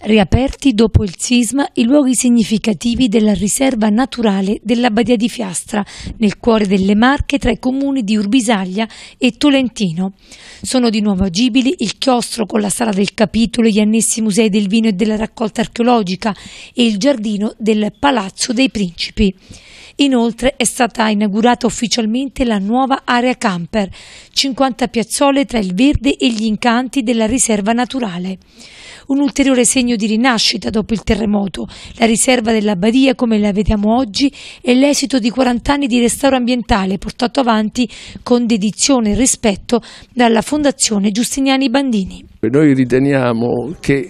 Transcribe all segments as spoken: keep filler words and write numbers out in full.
Riaperti dopo il sisma i luoghi significativi della riserva naturale della Badia di Fiastra, nel cuore delle Marche tra i comuni di Urbisaglia e Tolentino. Sono di nuovo agibili il chiostro con la sala del capitolo, gli annessi musei del vino e della raccolta archeologica e il giardino del Palazzo dei Principi. Inoltre è stata inaugurata ufficialmente la nuova area camper, cinquanta piazzole tra il verde e gli incanti della riserva naturale. Un ulteriore segno di rinascita dopo il terremoto, la riserva della Badia come la vediamo oggi è l'esito di quaranta anni di restauro ambientale portato avanti con dedizione e rispetto dalla Fondazione Giustiniani Bandini. Noi riteniamo che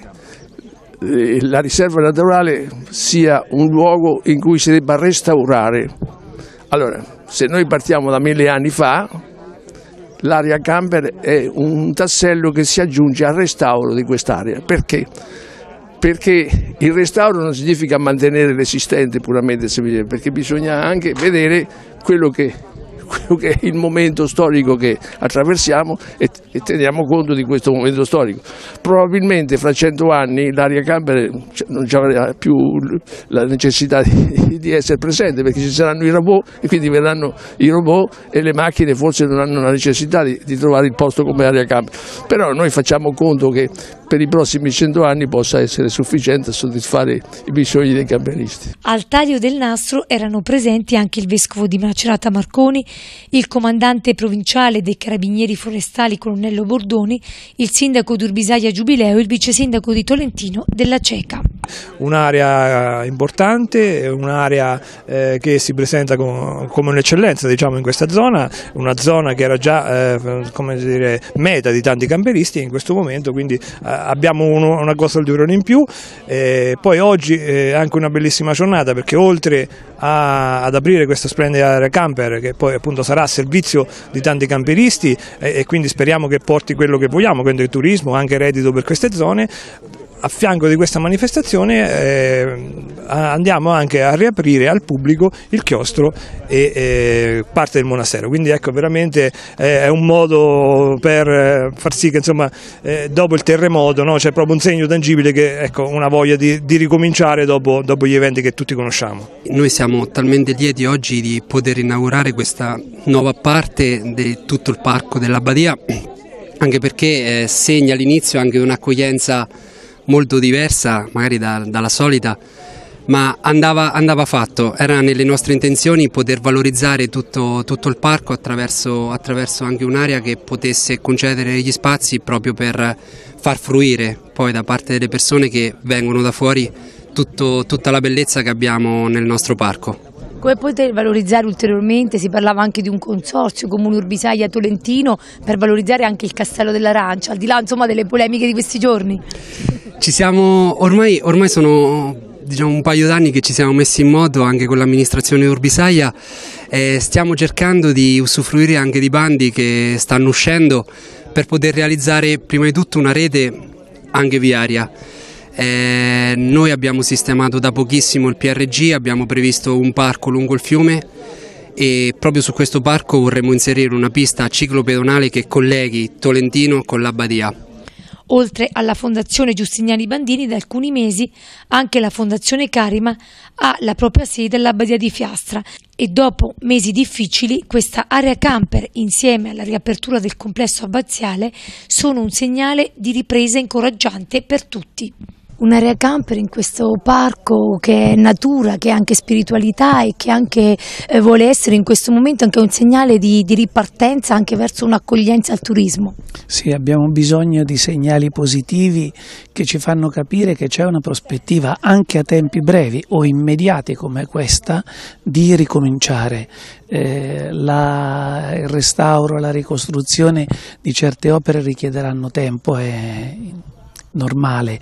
la riserva naturale sia un luogo in cui si debba restaurare. Allora, se noi partiamo da mille anni fa, l'area camper è un tassello che si aggiunge al restauro di quest'area. Perché? Perché il restauro non significa mantenere l'esistente puramente, perché bisogna anche vedere quello che quello che è il momento storico che attraversiamo e, e teniamo conto di questo momento storico. Probabilmente fra cento anni l'area camper non avrà più la necessità di, di essere presente, perché ci saranno i robot e quindi verranno i robot e le macchine forse non hanno la necessità di, di trovare il posto come area camper. Però noi facciamo conto che per i prossimi cento anni possa essere sufficiente a soddisfare i bisogni dei camperisti. Al taglio del nastro erano presenti anche il vescovo di Macerata Marconi, il comandante provinciale dei Carabinieri Forestali Colonnello Bordoni, il sindaco di Urbisaglia Giubileo e il vice sindaco di Tolentino Della Ceca. Un'area importante, un'area eh, che si presenta com come un'eccellenza, diciamo, in questa zona, una zona che era già eh, come dire, meta di tanti camperisti e in questo momento quindi eh, abbiamo uno, una cosa ulteriore in più. Eh, poi oggi è eh, anche una bellissima giornata, perché oltre a, ad aprire questa splendida area camper che poi appunto sarà a servizio di tanti camperisti eh, e quindi speriamo che porti quello che vogliamo, quindi il turismo, anche reddito per queste zone. A fianco di questa manifestazione eh, andiamo anche a riaprire al pubblico il chiostro e eh, parte del monastero, quindi ecco veramente eh, è un modo per far sì che insomma eh, dopo il terremoto, no, c'è proprio un segno tangibile che ecco una voglia di, di ricominciare dopo, dopo gli eventi che tutti conosciamo. Noi siamo talmente lieti oggi di poter inaugurare questa nuova parte di tutto il parco della Badia, anche perché eh, segna l'inizio anche di un'accoglienza molto diversa magari da, dalla solita, ma andava, andava fatto. Era nelle nostre intenzioni poter valorizzare tutto, tutto il parco attraverso, attraverso anche un'area che potesse concedere gli spazi proprio per far fruire poi da parte delle persone che vengono da fuori tutto, tutta la bellezza che abbiamo nel nostro parco. Come potete valorizzare ulteriormente? Si parlava anche di un consorzio Comune Urbisaglia Tolentino per valorizzare anche il Castello dell'Arancia, al di là insomma delle polemiche di questi giorni. Ci siamo, ormai, ormai sono diciamo, un paio d'anni che ci siamo messi in moto anche con l'amministrazione Urbisaglia e stiamo cercando di usufruire anche di bandi che stanno uscendo per poter realizzare prima di tutto una rete anche viaria. Eh, noi abbiamo sistemato da pochissimo il P R G, abbiamo previsto un parco lungo il fiume e proprio su questo parco vorremmo inserire una pista ciclopedonale che colleghi Tolentino con la Badia. Oltre alla Fondazione Giustiniani Bandini, da alcuni mesi anche la Fondazione Carima ha la propria sede alla Badia di Fiastra e dopo mesi difficili questa area camper insieme alla riapertura del complesso abbaziale sono un segnale di ripresa incoraggiante per tutti. Un'area camper in questo parco che è natura, che è anche spiritualità e che anche eh, vuole essere in questo momento anche un segnale di, di ripartenza anche verso un'accoglienza al turismo. Sì, abbiamo bisogno di segnali positivi che ci fanno capire che c'è una prospettiva anche a tempi brevi o immediati come questa di ricominciare. Eh, la, il restauro, la ricostruzione di certe opere richiederanno tempo e normale,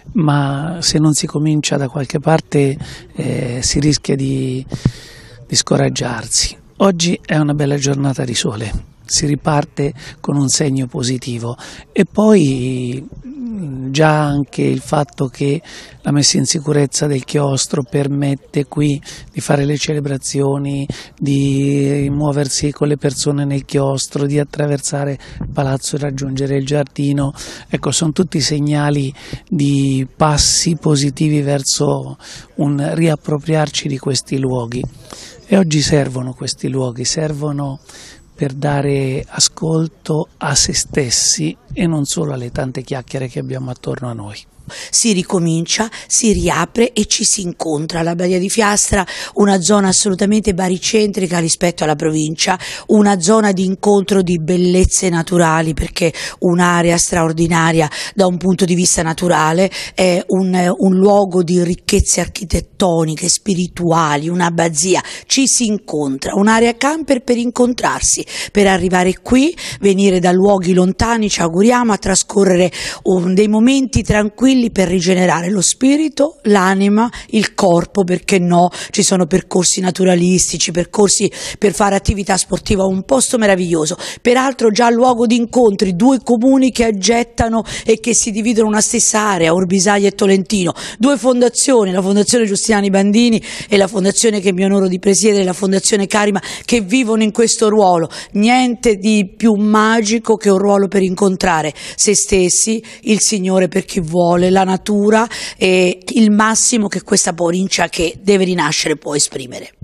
ma se non si comincia da qualche parte eh, si rischia di, di scoraggiarsi. Oggi è una bella giornata di sole. si riparte con un segno positivo. E poi già anche il fatto che la messa in sicurezza del chiostro permette qui di fare le celebrazioni, di muoversi con le persone nel chiostro, di attraversare il palazzo e raggiungere il giardino, ecco, sono tutti segnali di passi positivi verso un riappropriarci di questi luoghi. E oggi servono questi luoghi, servono per dare ascolto a se stessi e non solo alle tante chiacchiere che abbiamo attorno a noi. Si ricomincia, si riapre e ci si incontra. La Badia di Fiastra, una zona assolutamente baricentrica rispetto alla provincia, una zona di incontro di bellezze naturali, perché un'area straordinaria da un punto di vista naturale, è un, un luogo di ricchezze architettoniche, spirituali, un'abbazia, ci si incontra, un'area camper per incontrarsi, per arrivare qui, venire da luoghi lontani, ci auguriamo, a trascorrere un, dei momenti tranquilli per rigenerare lo spirito, l'anima, il corpo, perché no, ci sono percorsi naturalistici, percorsi per fare attività sportiva, un posto meraviglioso, peraltro già luogo di incontri, due comuni che aggettano e che si dividono una stessa area, Orbisaglia e Tolentino, due fondazioni, la Fondazione Giustiniani Bandini e la fondazione che mi onoro di presiedere, la Fondazione Carima, che vivono in questo ruolo, niente di più magico che un ruolo per incontrare se stessi, il Signore per chi vuole, la natura e il massimo che questa provincia che deve rinascere può esprimere.